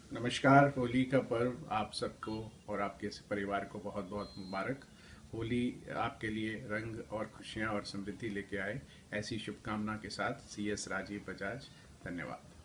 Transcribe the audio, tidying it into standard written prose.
नमस्कार। होली का पर्व आप सबको और आपके परिवार को बहुत बहुत मुबारक। होली आपके लिए रंग और खुशियाँ और समृद्धि लेके आए, ऐसी शुभकामना के साथ CS राजीव बजाज। धन्यवाद।